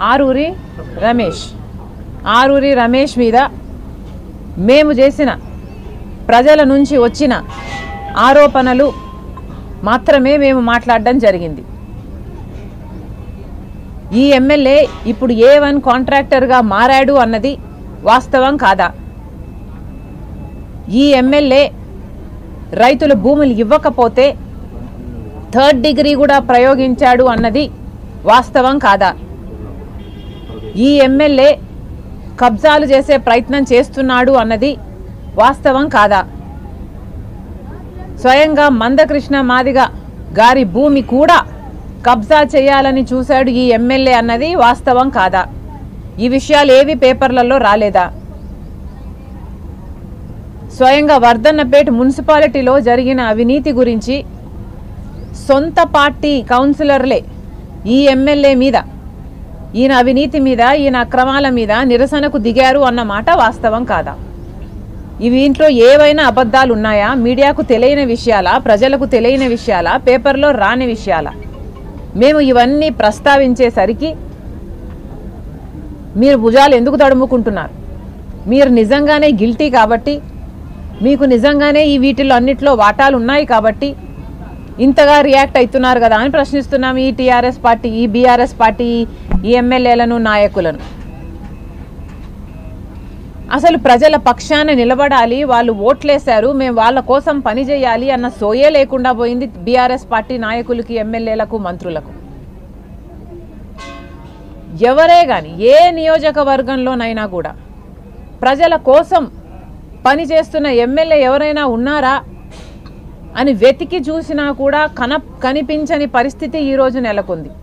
ఆరూరి రమేష్ మీద మేము చేసిన ప్రజల నుంచి వచ్చిన ఆరోపణలు మాత్రమే మేము మాట్లాడడం జరిగింది. ఈ ఎమ్మెల్యే ఇప్పుడు A1 కాంట్రాక్టర్గా మారాడు అన్నది వాస్తవం కాదా? ఈ ఎమ్మెల్యే రైతుల భూములు ఇవ్వకపోతే 3rd డిగ్రీ కూడా ప్రయోగించాడు అన్నది వాస్తవం కాదా? ఈ ఎమ్మెల్యే కబ్జాలు చేసే ప్రయత్నం చేస్తున్నాడు అన్నది వాస్తవం కాదా? స్వయంగా మందకృష్ణ మాదిగ గారి భూమి కూడా కబ్జా చేయాలని చూశాడు ఈ ఎమ్మెల్యే అన్నది వాస్తవం కాదా? ఈ విషయాలు ఏవి పేపర్లలో రాలేదా? స్వయంగా వర్ధన్నపేట మున్సిపాలిటీలో జరిగిన అవినీతి గురించి సొంత పార్టీ కౌన్సిలర్లే ఈ ఎమ్మెల్యే మీద, ఈయన అవినీతి మీద, ఈయన అక్రమాల మీద నిరసనకు దిగారు అన్నమాట వాస్తవం కాదా? ఇవి ఇంట్లో ఏవైనా అబద్ధాలు ఉన్నాయా? మీడియాకు తెలియని విషయాలా? ప్రజలకు తెలియని విషయాలా? పేపర్లో రాని విషయాలా? మేము ఇవన్నీ ప్రస్తావించేసరికి మీరు భుజాలు ఎందుకు తడుముకుంటున్నారు? మీరు నిజంగానే గిల్టీ కాబట్టి, మీకు నిజంగానే ఈ వీటిల్లో అన్నిట్లో వాటాలు ఉన్నాయి కాబట్టి ఇంతగా రియాక్ట్ అవుతున్నారు కదా అని ప్రశ్నిస్తున్నాం ఈ టీఆర్ఎస్ పార్టీ, ఈ బీఆర్ఎస్ పార్టీ, ఈ ఎమ్మెల్యేలను, నాయకులను. అసలు ప్రజల పక్షాన నిలబడాలి, వాళ్ళు ఓట్లేశారు, మేము వాళ్ళ కోసం పనిచేయాలి అన్న సోయే లేకుండా పోయింది బీఆర్ఎస్ పార్టీ నాయకులకి, ఎమ్మెల్యేలకు, మంత్రులకు. ఎవరే కానీ ఏ నియోజకవర్గంలోనైనా కూడా ప్రజల కోసం పనిచేస్తున్న ఎమ్మెల్యే ఎవరైనా ఉన్నారా అని వెతికి చూసినా కూడా కనిపించని పరిస్థితి ఈరోజు నెలకొంది.